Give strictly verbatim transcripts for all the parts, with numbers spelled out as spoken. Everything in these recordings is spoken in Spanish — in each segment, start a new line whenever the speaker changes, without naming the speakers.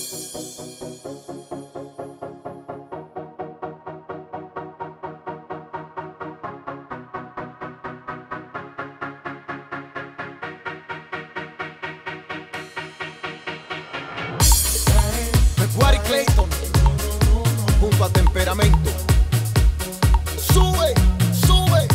Wari Clayton junto a Temperamento. Sube, sube.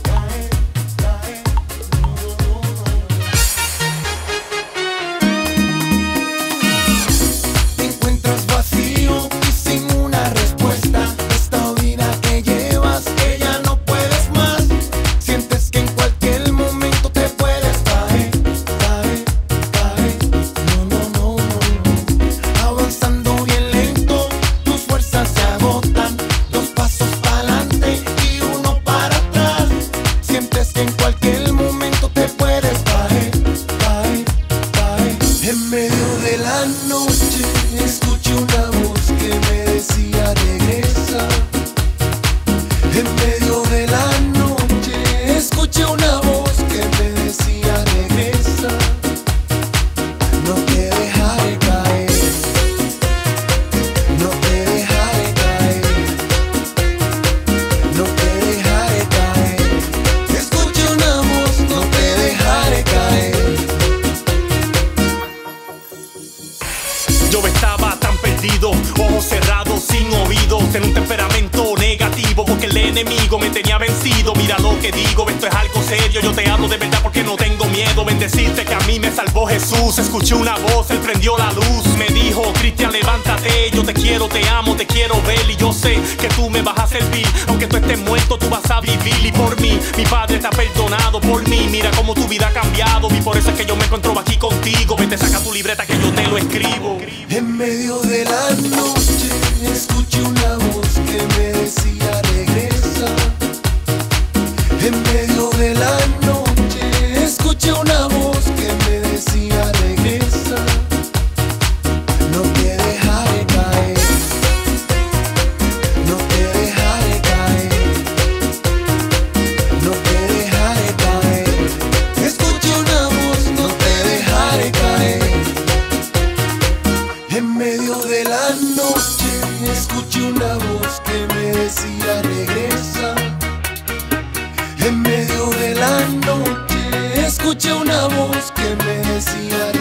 Te encuentras vacío y sin una respuesta. Esta vida que llevas, que ya no puedes más. Sientes que en cualquier momento te puedes caer, caer, caer. No, no, no, no. Avanzando bien lento, tus fuerzas se agotan. Dos pasos para adelante y uno para atrás. Sientes que en cualquier momento te puedes caer, caer, caer. En medio de la noche escuché una voz que me decía regresa. En medio de la noche escuché una voz que me decía regresa. No te dejaré caer, no te dejaré caer, no te dejaré caer. Escuché una voz, no te dejaré caer.
Yo estaba tan perdido, ojos cerrados, sin oídos, en un temperamento negativo, porque el enemigo me tenía vencido. Mira lo que digo, esto es algo serio. Yo te hablo de verdad porque no tengo miedo. Bendecirte que a mí me salvó Jesús. Escuché una voz, él prendió la luz. Me dijo, Cristian, levántate. Yo te quiero, te amo, te quiero ver. Y yo sé que tú me vas a servir. Aunque tú estés muerto, tú vas a vivir. Y por mí, mi Padre te ha perdonado. Por mí, mira cómo tu vida ha cambiado. Y por eso es que yo me encuentro aquí contigo. Vete, saca tu libreta que yo te lo escribo.
En medio de la noche escuché una voz que me decía regresa. En medio de la noche escuché una voz que me decía regresa. No te dejaré caer, no te dejaré caer, no te dejaré caer. Escuché una voz, no te dejaré caer. En medio de la noche escuché una voz que me decía regresa. En medio de la noche escuché una voz que me decía